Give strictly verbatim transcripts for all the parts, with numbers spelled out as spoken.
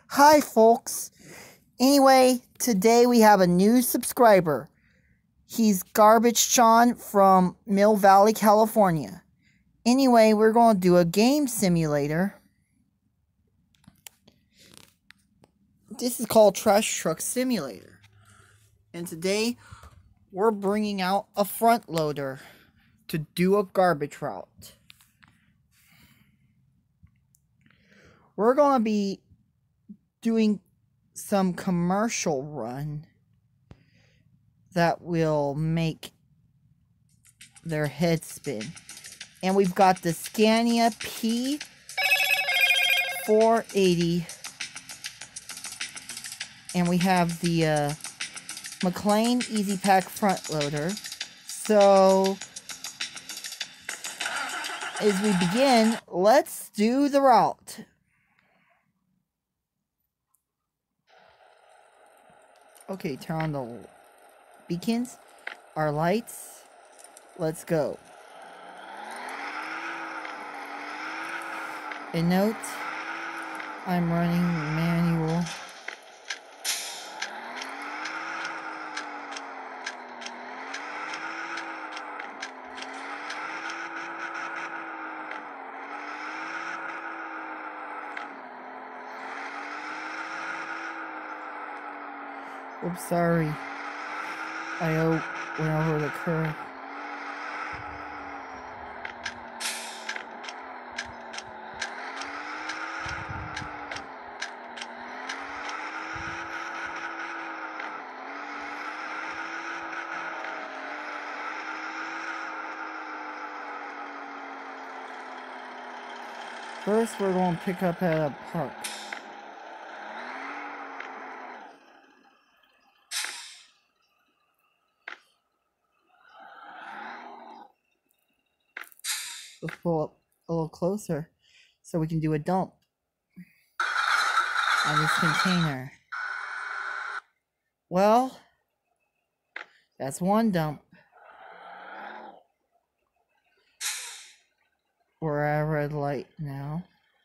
Hi, folks. Anyway, today we have a new subscriber. He's GarbageSean from Mill Valley, California. Anyway, we're going to do a game simulator. This is called Trash Truck Simulator. And today, we're bringing out a front loader to do a garbage route. We're going to be doing some commercial run that will make their head spin. And we've got the Scania P four eighty. And we have the uh, Mcclain Easy Pack front loader. So, as we begin, let's do the route. Okay, turn on the beacons, our lights. Let's go. A note, I'm running manual. Oops, sorry. I went over the curve. First, we're going to pick up at a park. Let's pull up a little closer so we can do a dump on this container. Well, that's one dump. We're at a red light now.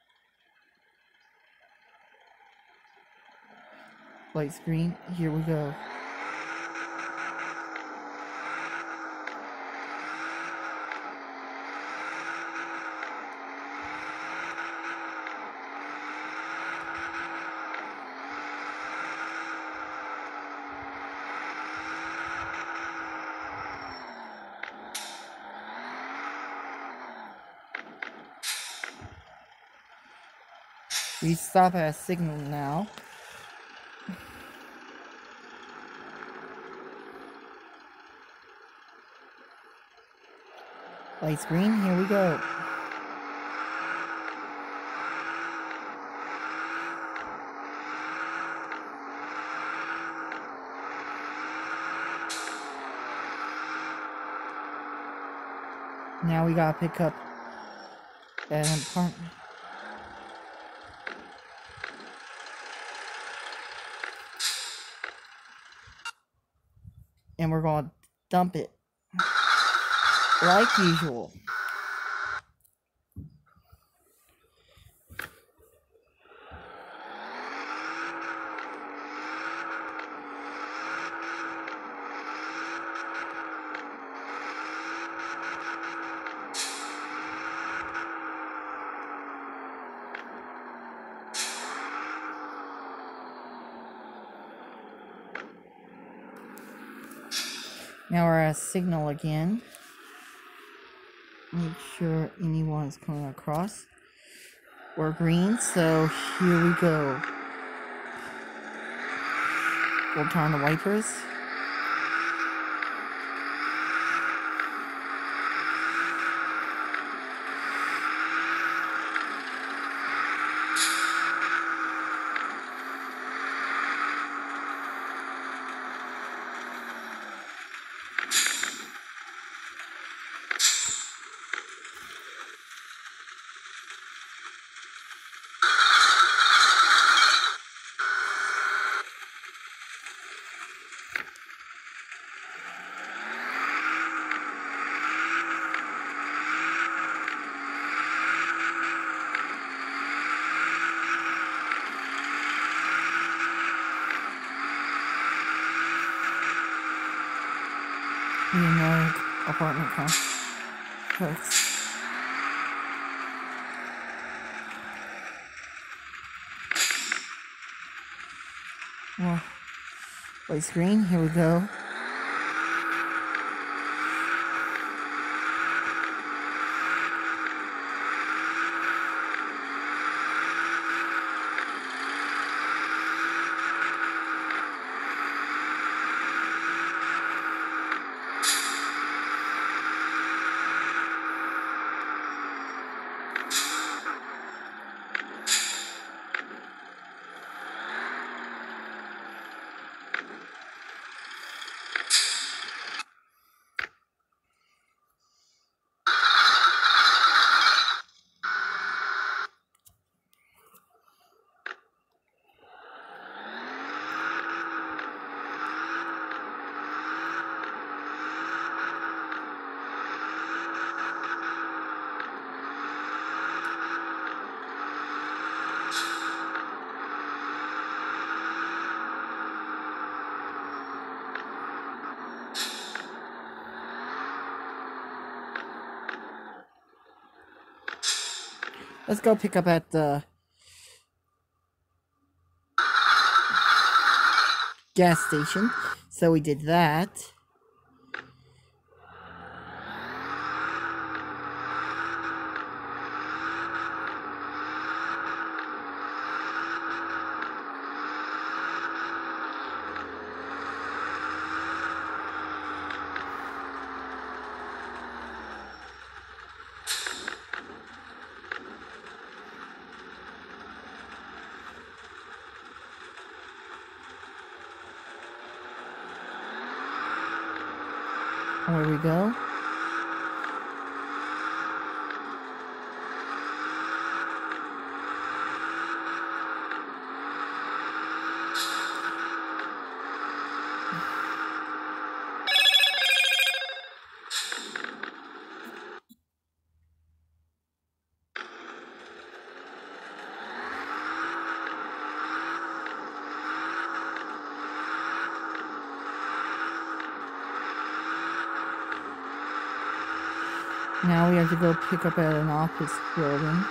Light screen, here we go. We stop at a signal now. Light screen, here we go. Now we gotta pick up an apartment. And we're going to dump it like usual. Now we're at a signal again. Make sure anyone is coming across. We're green, so here we go. We'll turn on the wipers. You know, apartment complex. Well, white screen, here we go. Let's go pick up at the gas station. So we did that. Where we go. Now we have to go pick up at an office building.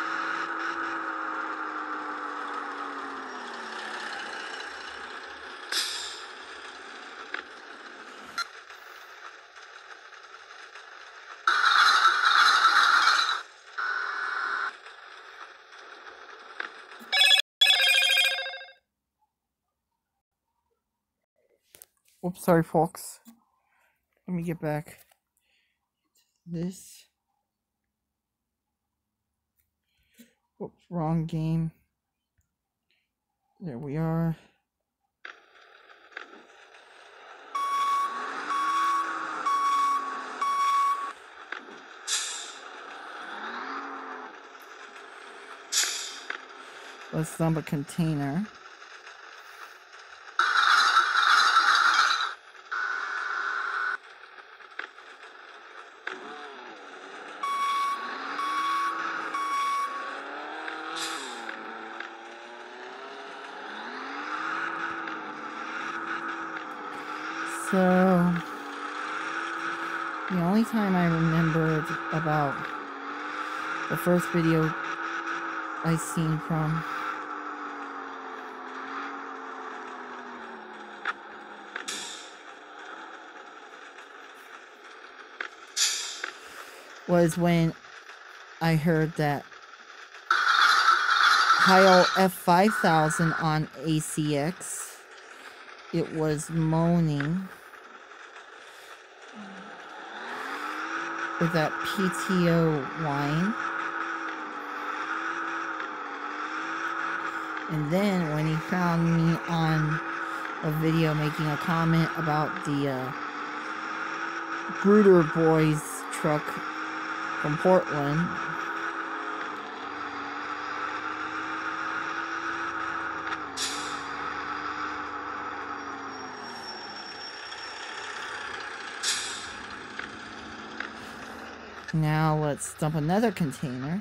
Oops, sorry folks. Let me get back. This. Oops, wrong game. There we are. Let's dump a container. So, the only time I remembered about the first video I seen from was when I heard that Heil F five thousand on A C X, it was moaning with that P T O whine. And then when he found me on a video making a comment about the uh, Gruder Boys truck from Portland, now let's dump another container.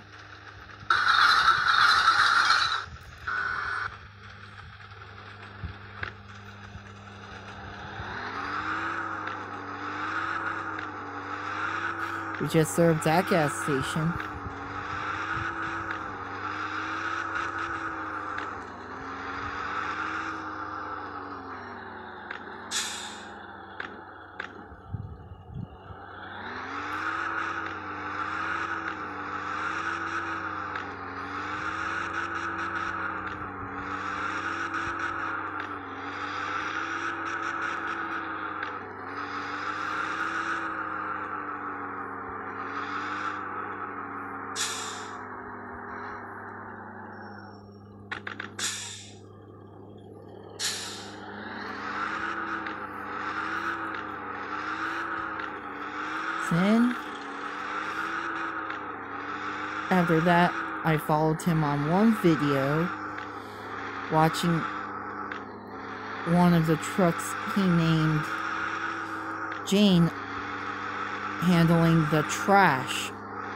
We just served that gas station. Then, after that, I followed him on one video, watching one of the trucks he named Jane handling the trash.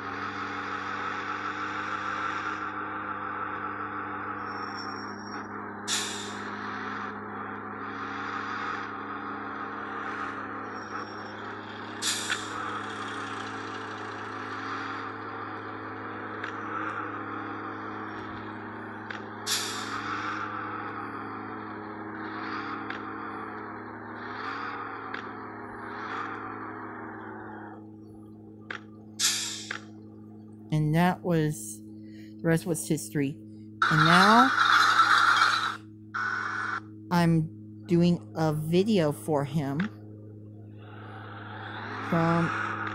And that was, the rest was history. And now, I'm doing a video for him from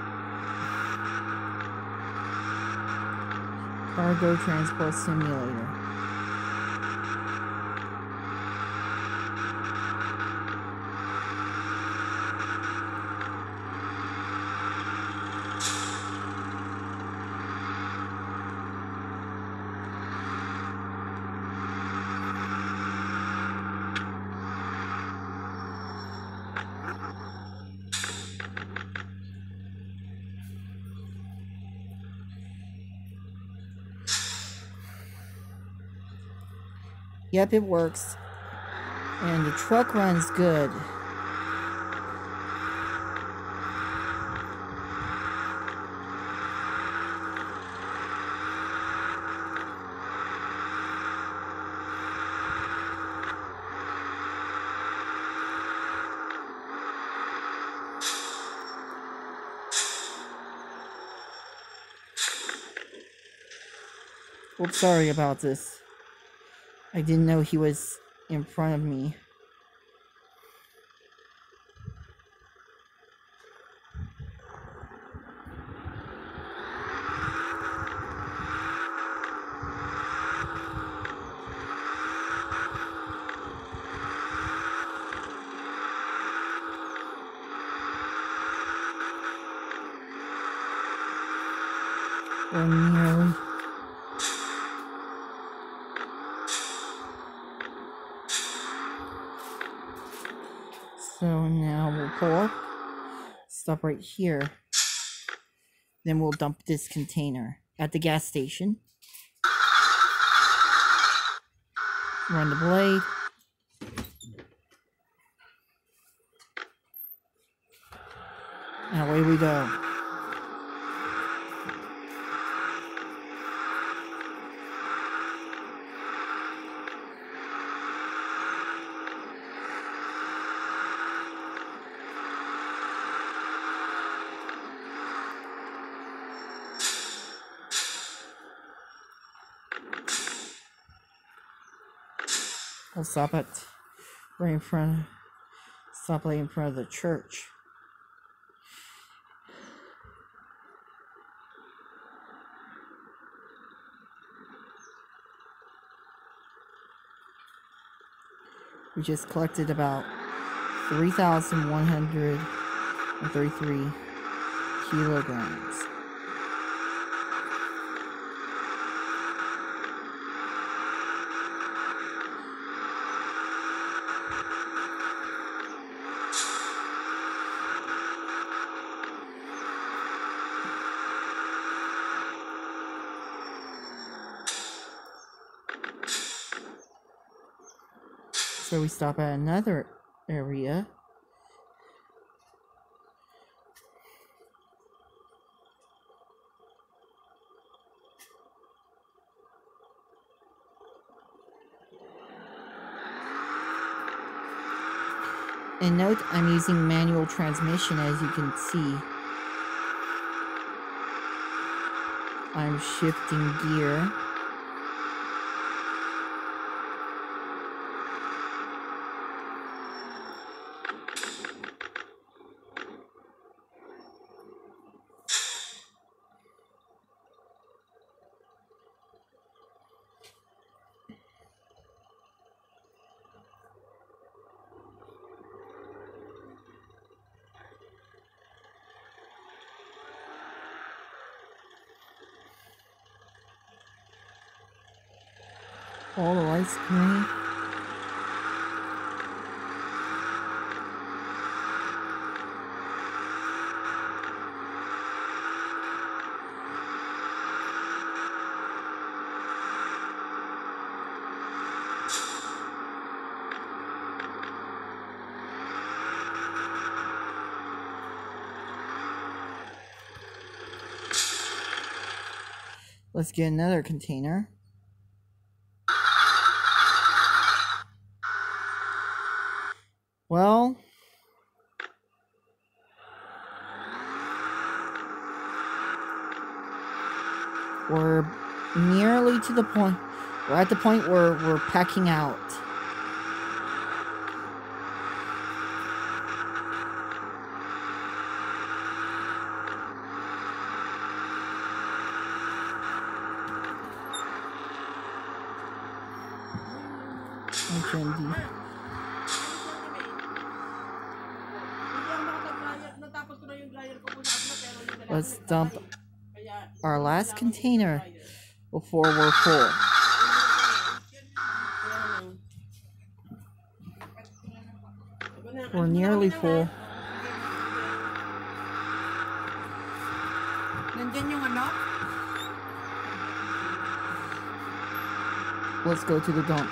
Cargo Transport Simulator. Yep, it works. And the truck runs good. Oops, sorry about this. I didn't know he was in front of me. Or nearly. So now we'll pull up, stop right here, then we'll dump this container at the gas station, run the blade, and away we go. We'll stop at right in front, stop right in front of the church. We just collected about three thousand one hundred thirty-three kilograms. So we stop at another area. And note, I'm using manual transmission, as you can see. I'm shifting gear. All the lights green. Let's get another container. Well, we're nearly to the point. We're at the point where we're packing out. Okay, let's dump our last container before we're full. We're nearly full. Let's go to the dump.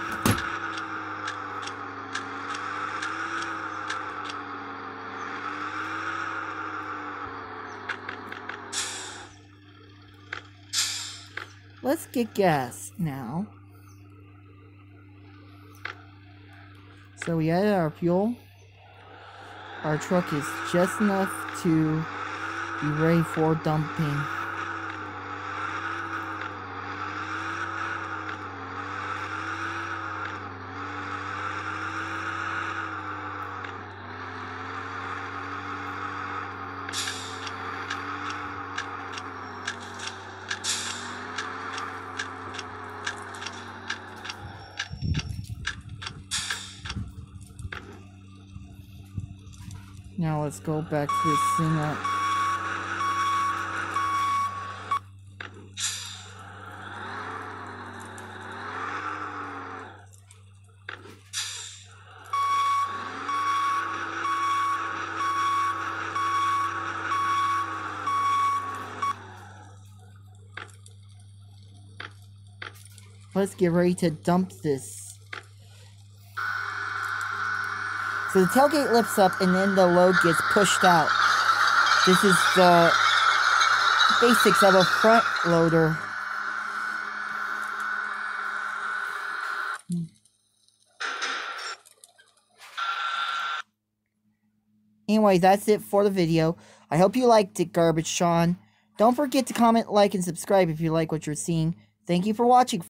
Let's get gas now. So we added our fuel. Our truck is just enough to be ready for dumping. Now let's go back to this thing up. Let's get ready to dump this. So the tailgate lifts up and then the load gets pushed out. This is the basics of a front loader. Anyway, that's it for the video. I hope you liked it, GarbageSean. Don't forget to comment, like, and subscribe if you like what you're seeing. Thank you for watching.